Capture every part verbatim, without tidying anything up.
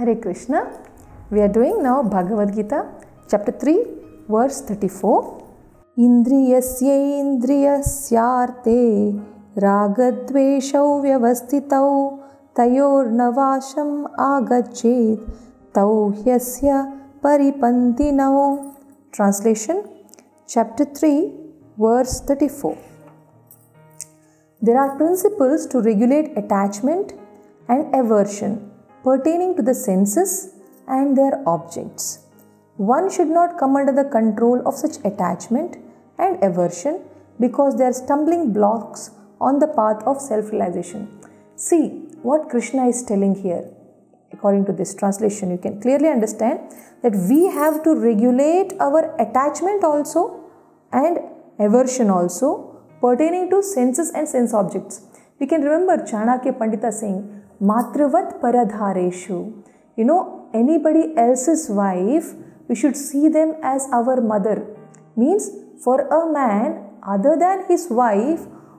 Hare Krishna. We are doing now Bhagavad Gita, chapter three, verse thirty-four. Indriyasya indriyasyarte ragadveshau vyavastitau tayornavasham agachet tau hyasya paripantinau. Translation, chapter three, verse thirty-four. There are principles to regulate attachment and aversion pertaining to the senses and their objects. One should not come under the control of such attachment and aversion because they are stumbling blocks on the path of self-realization. See what Krishna is telling here. According to this translation, you can clearly understand that we have to regulate our attachment also and aversion also pertaining to senses and sense objects. We can remember Chanakya Pandita saying, Matravat paradhareshu. You know, anybody else's wife, we should see them as our mother. Means, for a man, other than his wife,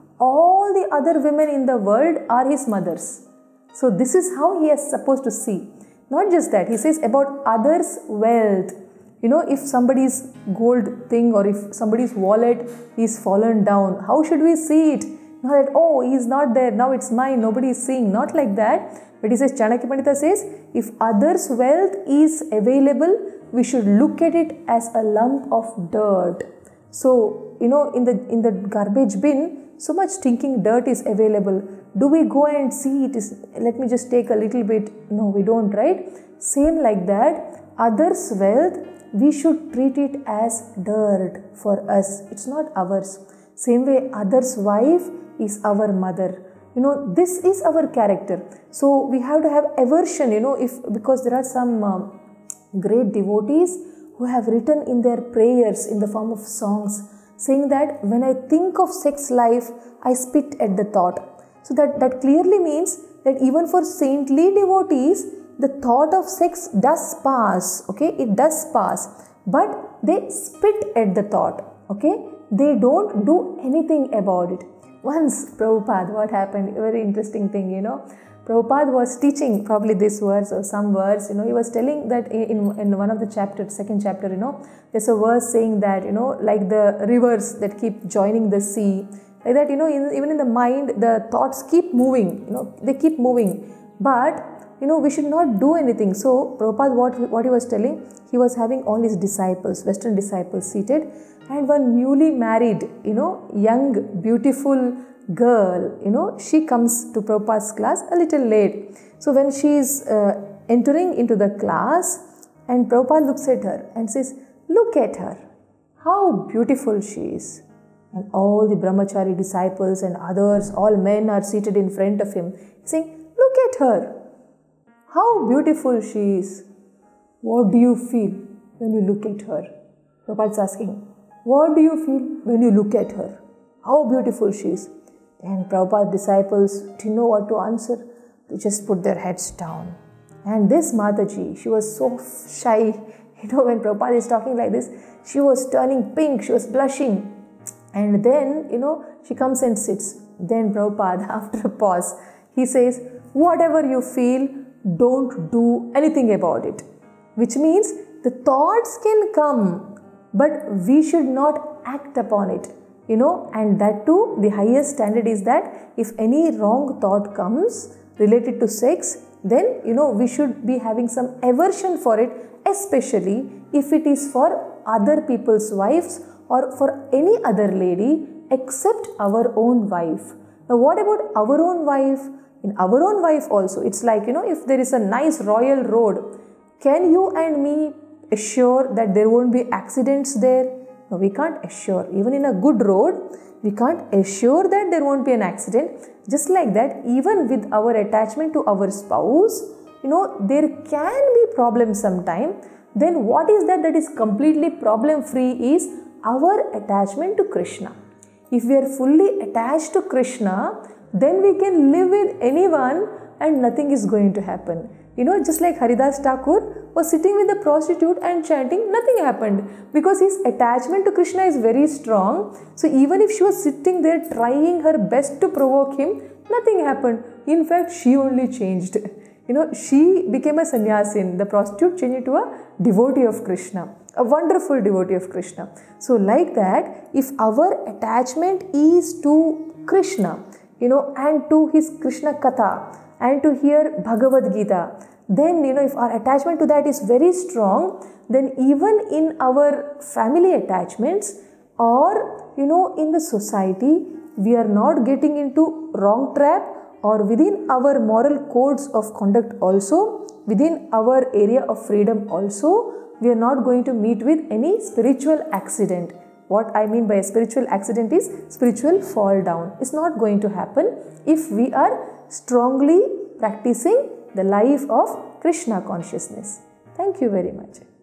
all the other women in the world are his mothers. So, this is how he is supposed to see. Not just that, he says about others' wealth. You know, if somebody's gold thing or if somebody's wallet is fallen down, how should we see it? Not that, oh, he is not there, now it's mine, nobody is seeing. Not like that. But he says, Chanakya Pandita says, if others' wealth is available, we should look at it as a lump of dirt. So, you know, in the in the garbage bin, so much stinking dirt is available. Do we go and see it is, let me just take a little bit? No, we don't, right? Same like that, others' wealth, we should treat it as dirt for us. It's not ours. Same way, others' wife is our mother. You know, this is our character. So, we have to have aversion, you know, if because there are some um, great devotees who have written in their prayers in the form of songs saying that when I think of sex life, I spit at the thought. So, that, that clearly means that even for saintly devotees, the thought of sex does pass, okay, it does pass, but they spit at the thought, okay, they don't do anything about it. Once, Prabhupada, what happened, a very interesting thing, you know, Prabhupada was teaching probably this verse or some verse, you know, he was telling that in, in one of the chapters, second chapter, you know, there's a verse saying that, you know, like the rivers that keep joining the sea, like that, you know, in, even in the mind, the thoughts keep moving, you know, they keep moving, but, you know, we should not do anything. So, Prabhupada, what, what he was telling, he was having all his disciples, Western disciples seated, and one newly married, you know, young, beautiful girl, you know, she comes to Prabhupada's class a little late. So, when she is uh, entering into the class, and Prabhupada looks at her and says, look at her, how beautiful she is. And all the brahmachari disciples and others, all men are seated in front of him, saying, look at her, how beautiful she is. What do you feel when you look at her? Prabhupada is asking, what do you feel when you look at her? How beautiful she is. And Prabhupada's disciples didn't know what to answer. They just put their heads down. And this Mataji, she was so shy. You know, when Prabhupada is talking like this, she was turning pink, she was blushing. And then, you know, she comes and sits. Then Prabhupada, after a pause, he says, whatever you feel, don't do anything about it. Which means the thoughts can come, but we should not act upon it, you know, and that too, the highest standard is that if any wrong thought comes related to sex, then, you know, we should be having some aversion for it, especially if it is for other people's wives or for any other lady except our own wife. Now, what about our own wife? In our own wife also, it's like, you know, if there is a nice royal road, can you and me assure that there won't be accidents there? No, we can't assure. Even in a good road, we can't assure that there won't be an accident. Just like that, even with our attachment to our spouse, you know, there can be problems sometime. Then what is that that is completely problem free is our attachment to Krishna. If we are fully attached to Krishna, then we can live with anyone and nothing is going to happen. You know, just like Haridas Thakur was sitting with the prostitute and chanting, nothing happened because his attachment to Krishna is very strong. So, even if she was sitting there trying her best to provoke him, nothing happened. In fact, she only changed. You know, she became a sannyasin. The prostitute changed into a devotee of Krishna, a wonderful devotee of Krishna. So like that, if our attachment is to Krishna, you know, and to his Krishna Katha, and to hear Bhagavad Gita, then, you know, if our attachment to that is very strong, then even in our family attachments or, you know, in the society, we are not getting into wrong trap, or within our moral codes of conduct also, within our area of freedom also, we are not going to meet with any spiritual accident. What I mean by a spiritual accident is spiritual fall down. It's not going to happen if we are strongly practicing the life of Krishna consciousness. Thank you very much.